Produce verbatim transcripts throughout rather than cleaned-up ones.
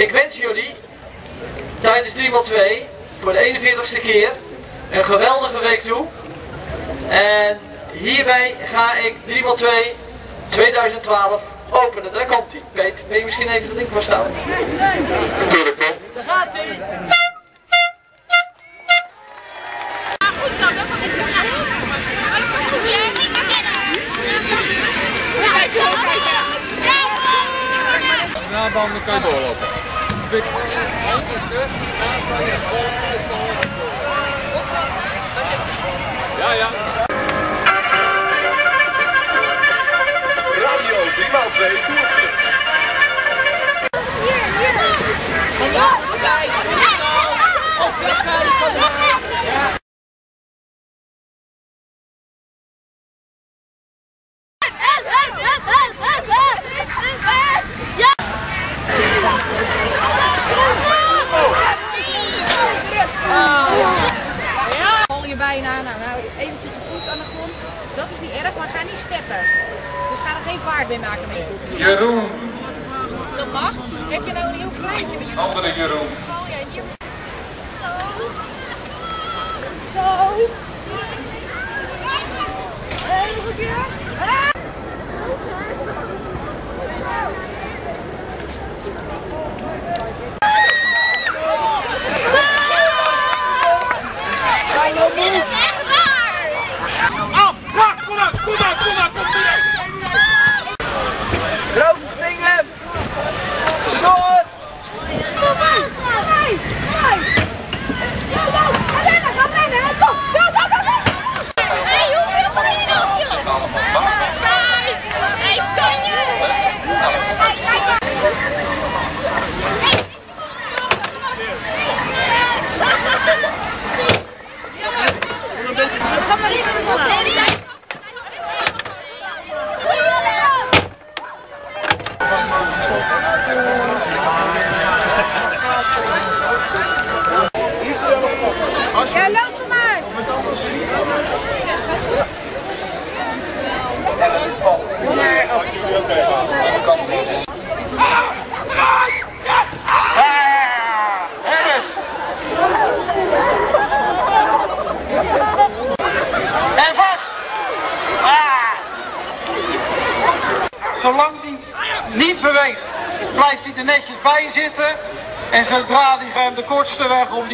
Ik wens jullie tijdens drie maal twee voor de eenenveertigste keer een geweldige week toe. En hierbij ga ik drie maal twee tweeduizend twaalf openen. Daar komt hij. Peet, wil je misschien even dat ding voor staan? Natuurlijk, Tom. Daar gaat hij. Ja, goed zo, dat is wel echt goed. Ja, dan kan je doorlopen. Ja, ja. Radio drie maal twee toergids. Hier, hier. Ja, kijk. Op weg kijken. Val je bijna, nou, nou eventjes de voet aan de grond. Dat is niet erg, maar ga niet steppen. Dus ga er geen vaart mee maken met je voet. Jeroen. Dat mag. Heb je nou een heel kleintje met je voet? Andere Jeroen. Val jij hier? Zo. Zo. En nog een keer. Ah. Ja, loop er maar! En vast! Zolang die niet beweegt, blijft hij er netjes bij zitten. En zodra hij hem de kortste weg om die...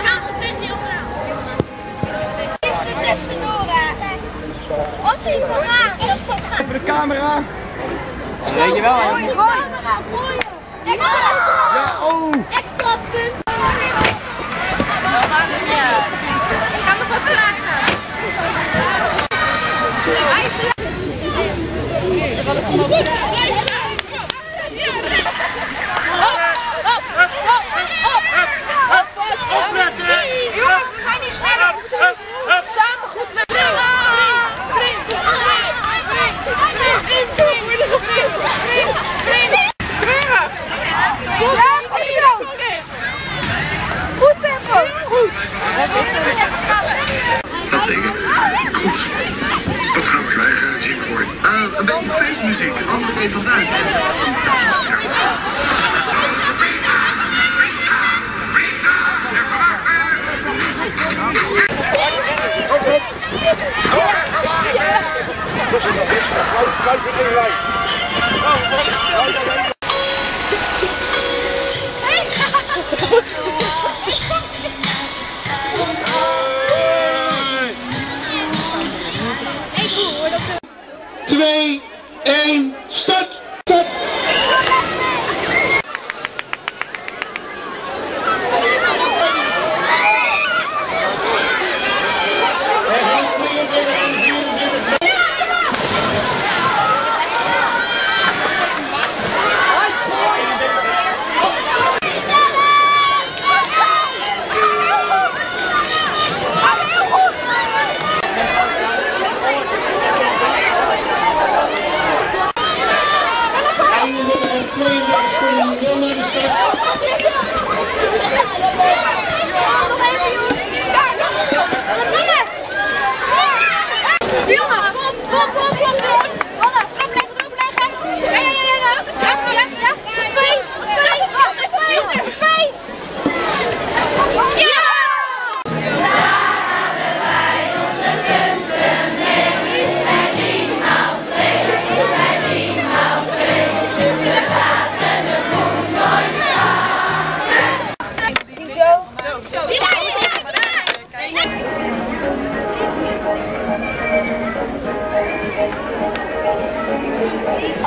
Wat zie je maar aan? Dat zal gaan. Voor de camera. Weet je wel, hè? Mooi, camera, mooi. Ja, oh! Extra punt. Ik ga nog wat vragen. Jongens, we zijn niet sneller. Samen goed met links. Spring, spring, spring, spring, spring, spring. Goed tempo. Goed. Jazeker. Goed. Dat gaan we krijgen, Jim Ford. Uh, een beetje feestmuziek, anders even vanuit. twee, één, start! Start!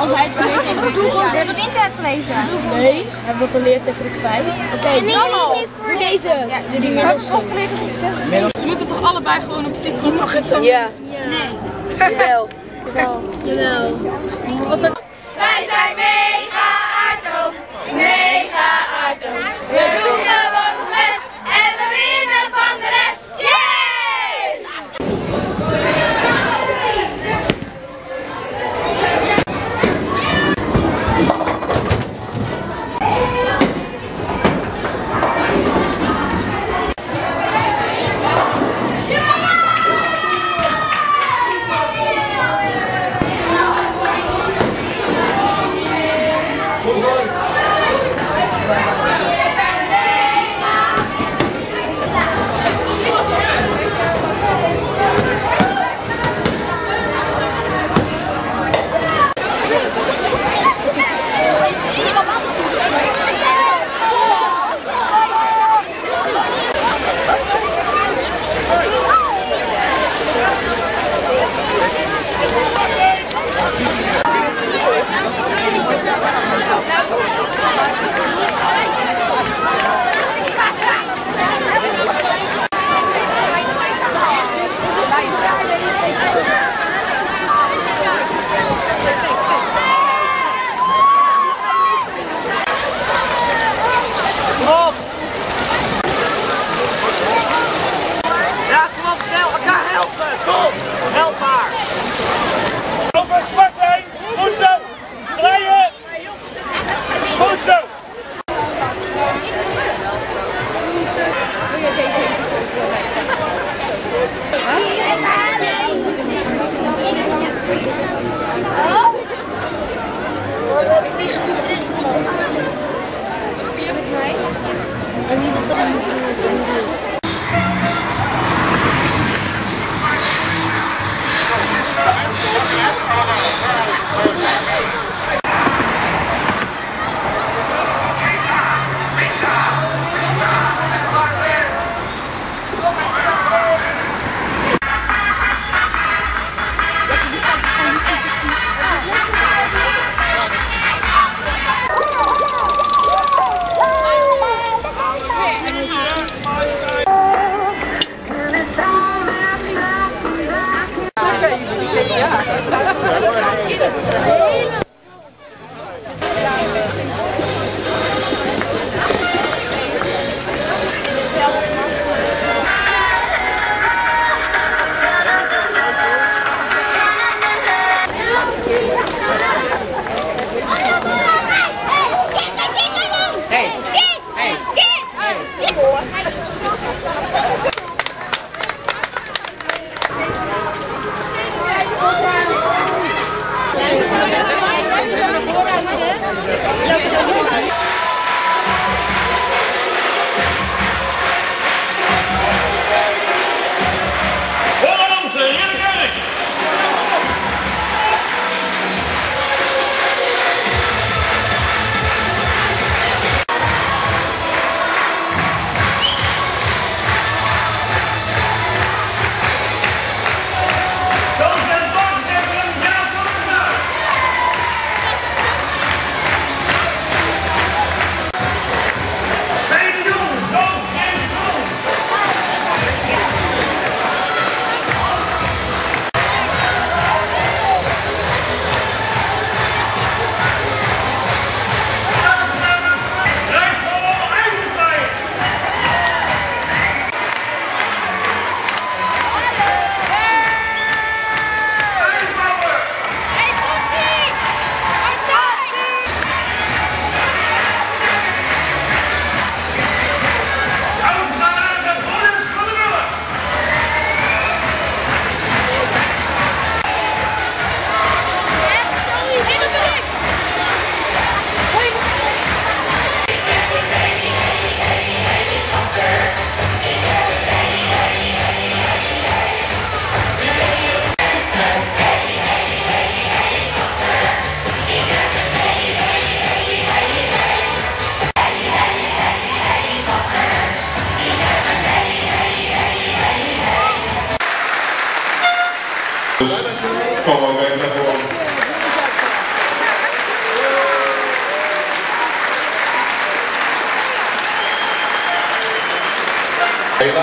als hij het geleerd heeft. Heb je het op internet gelezen? Nee, hebben we geleerd in groep vijf. Oké, En nee, dan dat al. is niet voor Deze, die, die middelste. Ze moeten toch allebei gewoon op fiets gaan gaan? Ja. Nee. Jawel. Jawel. Jawel. Wij zijn mega Arto, mega Arto. We doen gewoon ons best en we winnen van de rest. Yay! Ja, kom op, snel, elkaar helpen! Kom, help maar! Op een zwart heen, goed zo! Draaien! Goed zo!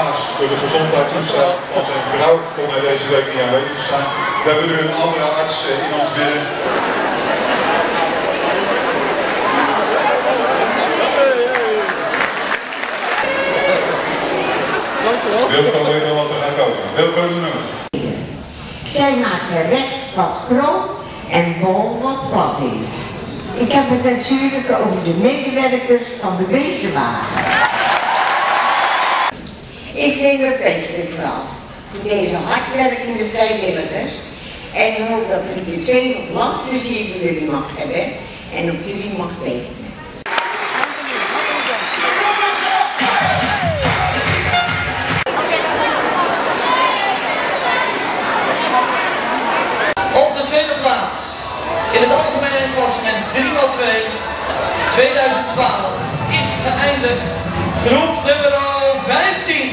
helaas door de gezondheidstoestand van zijn vrouw kon hij deze week niet aanwezig zijn. We hebben nu een andere arts in ons midden. Wilco weet al wat er gaat komen. Wilco is het. Zij maken rechts wat krom en bol wat plat is. Ik heb het natuurlijk over de medewerkers van de Wezenwagen. Ik neem er petje vanaf voor deze hardwerkende vrijwilligers en hoop dat ik de twee nog lang plezier van jullie mag hebben en op jullie mag rekenen. Op de tweede plaats in het algemene klassement drie maal twee tweeduizend twaalf is geëindigd groep nummer vijftien.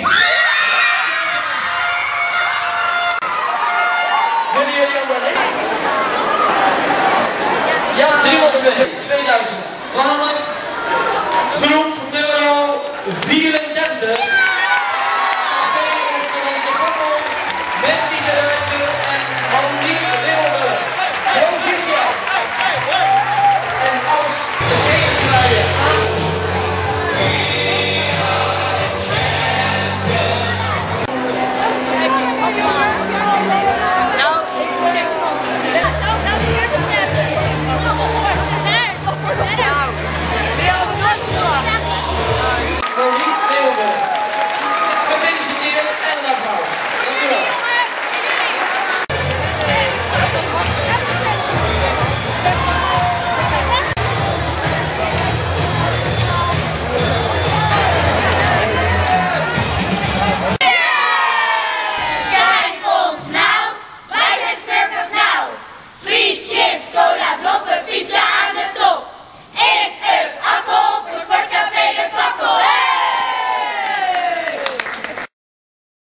Willen jullie aan de recht? Ja, drie maal twee tweeduizend twaalf groep nummer vierentwintig.